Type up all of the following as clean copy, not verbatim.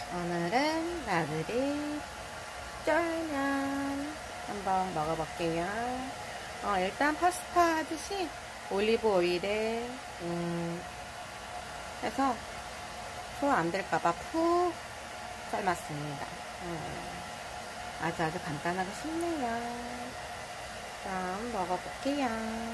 오늘은 나들이 쫄면 한번 먹어볼게요. 일단 파스타 하듯이 올리브 오일에 해서 소화 안 될까봐 푹 삶았습니다. 아주 간단하고 쉽네요. 그럼 먹어볼게요.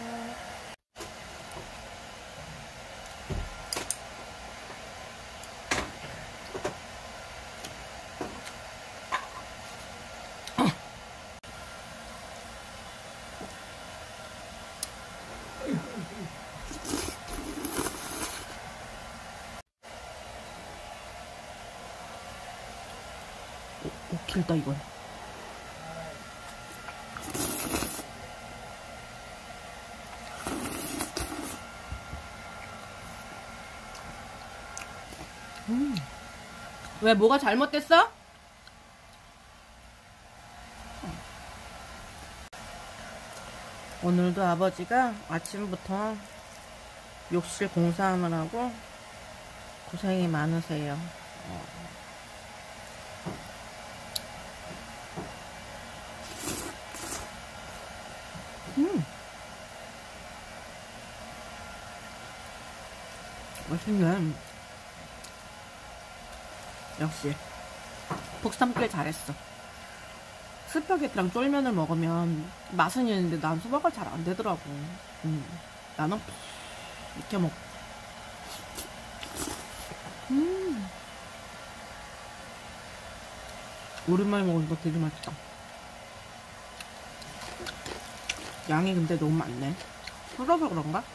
오, 길다 이건. 왜 뭐가 잘못됐어? 오늘도 아버지가 아침부터 욕실 공사하느라고 고생이 많으세요. 맛있네. 역시 복 삼길 잘했어. 스파게티랑 쫄면을 먹으면 맛은 있는데 난 소화가 잘 안 되더라고. 나는 이렇게 먹고. 오랜만에 먹으니까 되게 맛있다. 양이 근데 너무 많네. 썰어서 그런가?